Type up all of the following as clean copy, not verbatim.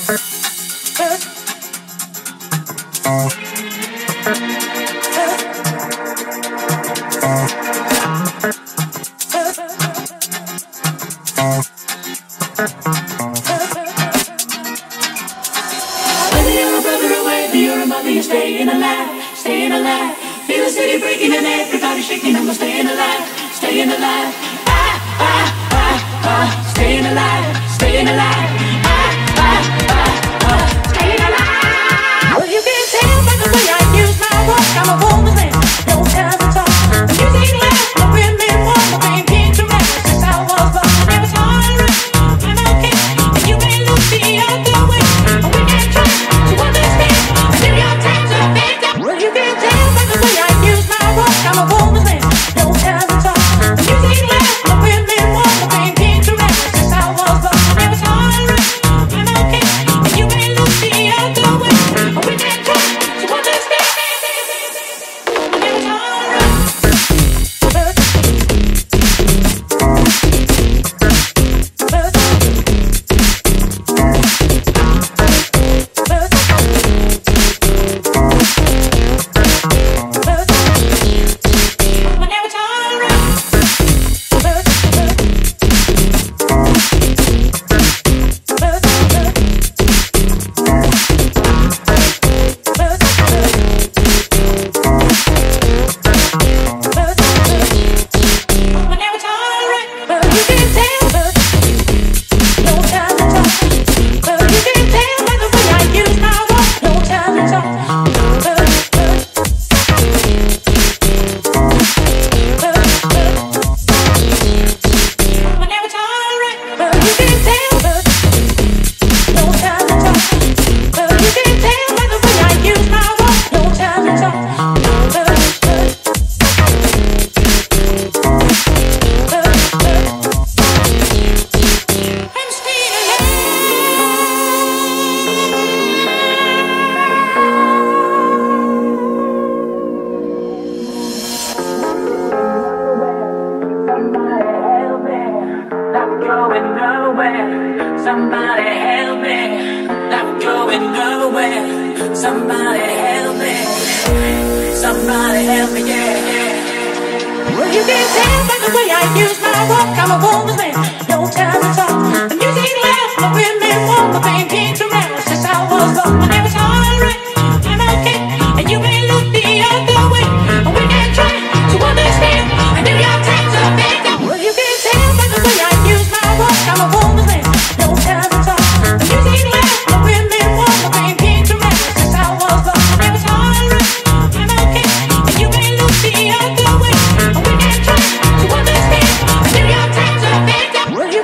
Will you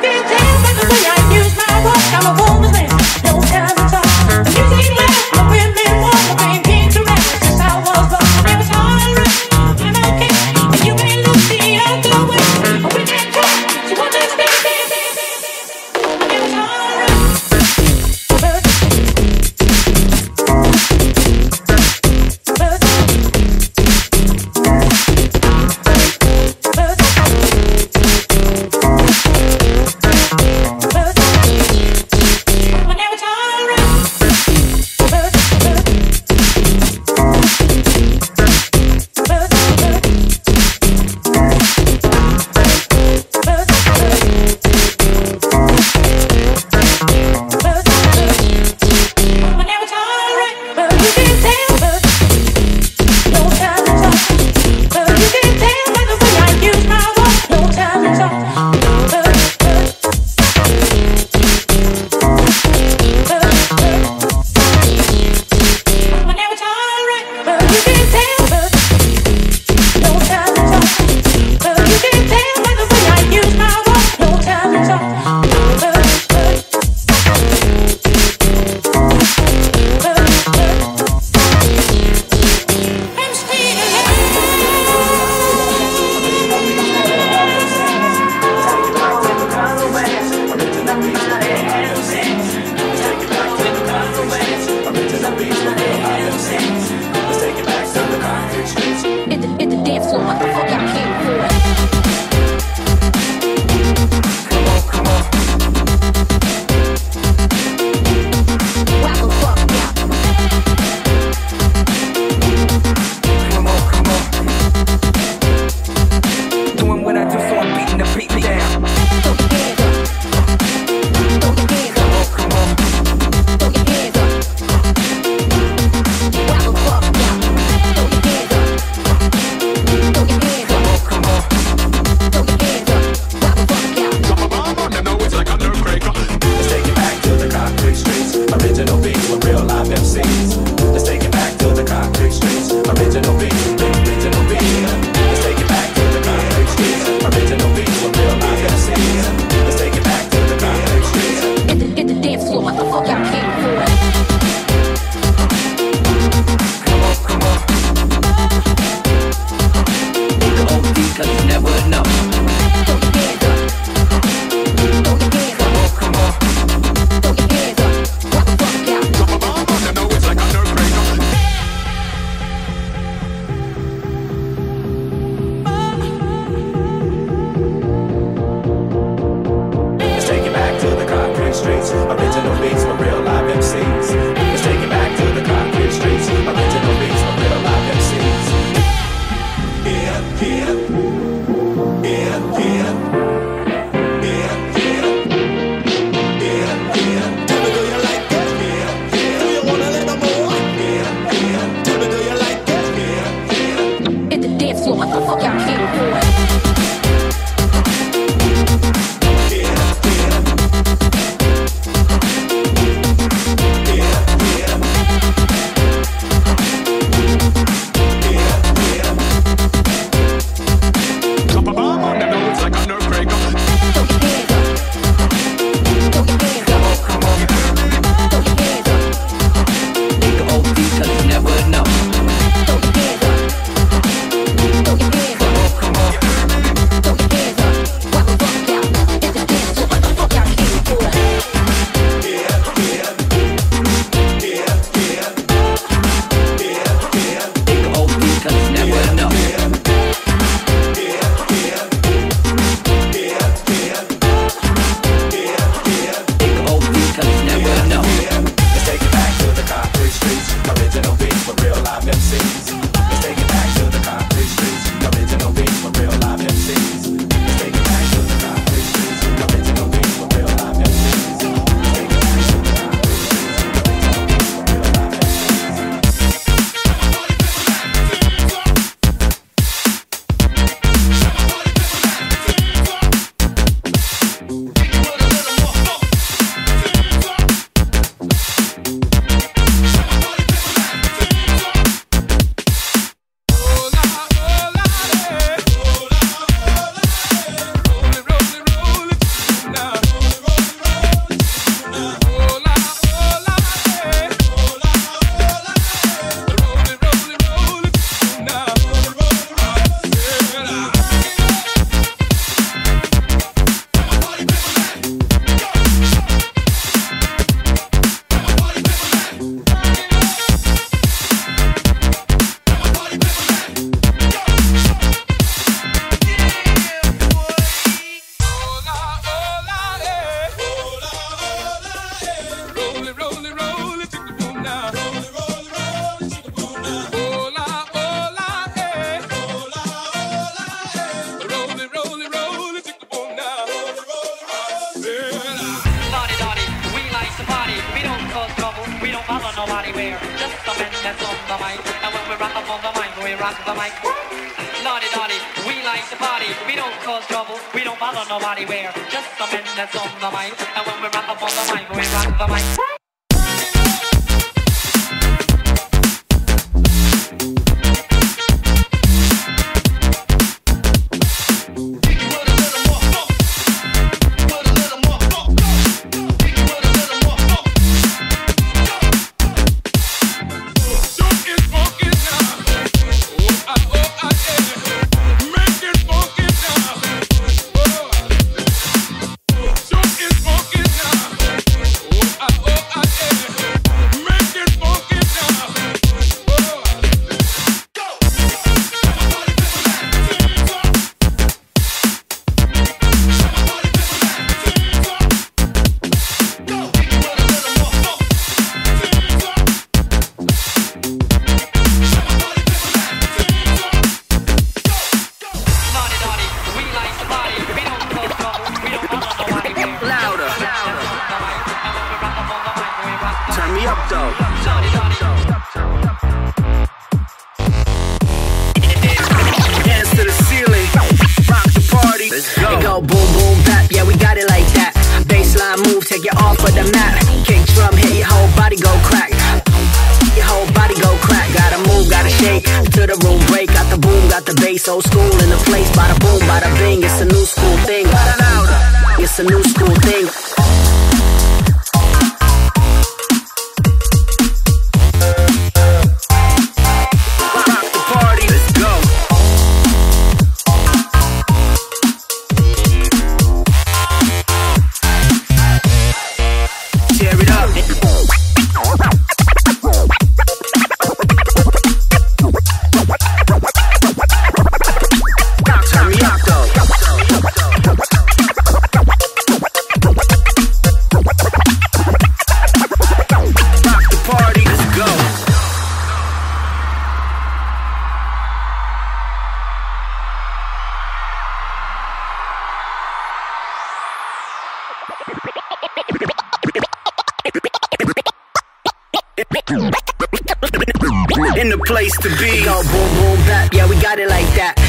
In the place to be. Go boom boom bap, yeah, we got it like that.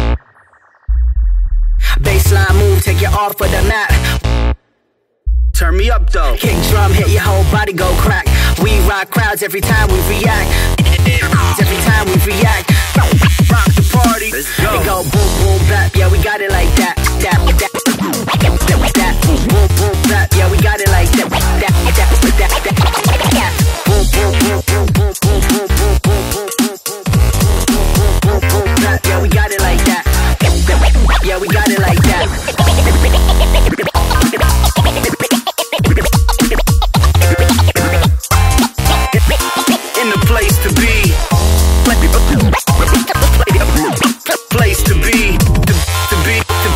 Baseline move, take you off of the map. Turn me up though. Kick drum, hit your whole body, go crack. We rock crowds every time we react. Every time we react. Rock the party. Let's go. It go boom boom bap, yeah, we got it like that. That. Boom boom boom bap, yeah, we got it like that. That. Boom boom boom boom boom boom boom boom boom boom boom bap, yeah, we got it like that. Yeah, we got it like that. In the place to be. Place to be. To be.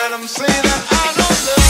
let them say that I don't love.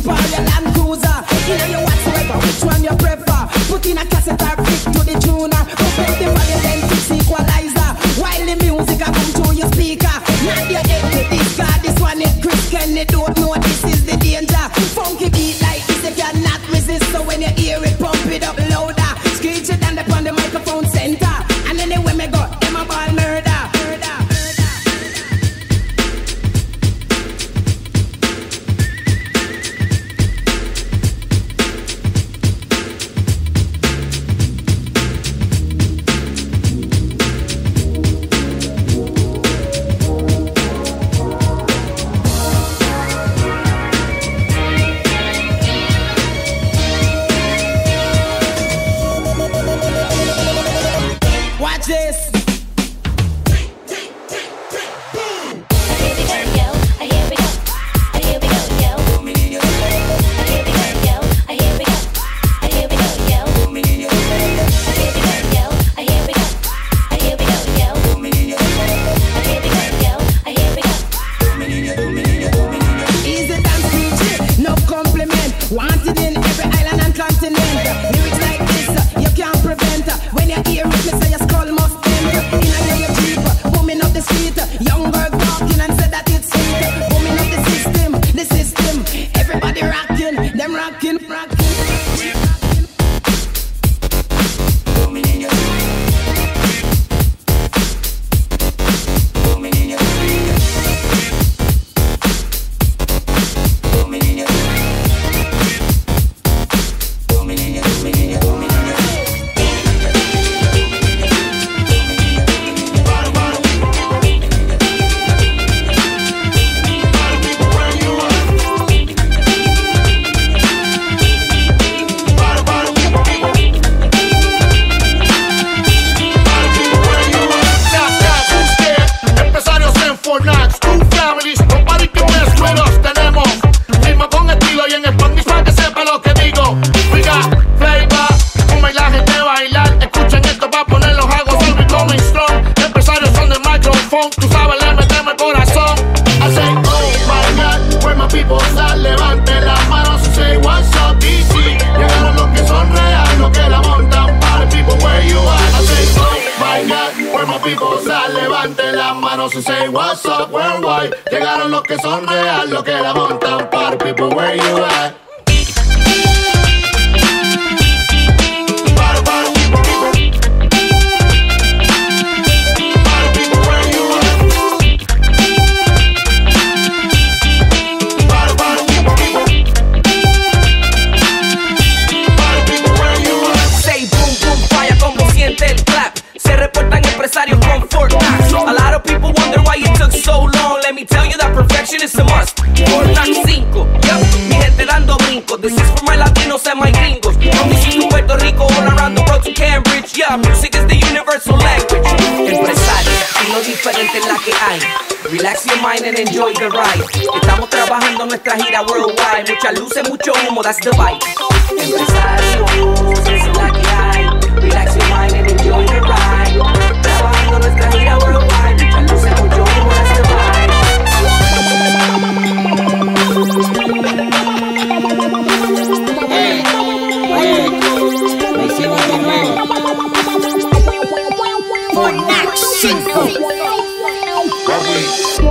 Jeep or your Land Cruiser. In your whatsoever, which one you prefer? Put in a cassette or flick to the tuner. Compare the volume then fix equalizer. While the music a come through your speaker. Not your head to this car, this one is Chris Kenny. Don't know this is the danger. Funky beat like this you cannot resist. So when you hear it, pump it up louder. Screech it down upon the microphone center. And anywhere me go, them a ball murder. Watch this. Easy dance DJ, no compliment. Wanted in every island and continent. Lyrics like this, you can't prevent. When you hear it, me say your skull must end. In a your Jeep, booming up the street. Young girl talking and said that it's sweet. Booming up the system. Everybody rocking, them rocking. Tú sabes, le metemos el corazón. I say, oh my God, where my people are. Levante las manos y say what's up, DC. Llegaron los que son real, los que la montan. Party people, where you are. I say, oh my God, where my people are. Levante las manos y say what's up, worldwide. Llegaron los que son real, los que la montan. Party people, where you are. A lot of people wonder why it took so long. Let me tell you that perfection is a must. Fort Knox 5, yep, mi gente dando brincos. This is for my Latinos and my gringos. From DC to Puerto Rico, all around the world to Cambridge. Yeah, music is the universal language. Empresarios, estilo diferente es la que hay. Relax your mind and enjoy the ride. Estamos trabajando nuestra gira worldwide. Muchas luces, mucho humo, that's the vibe. Empresarios, esa es la que hay. Relax your mind and enjoy the ride. Trabajando nuestra gira worldwide. Muchas luces, mucho humo, that's the vibe. Fort Knox 5.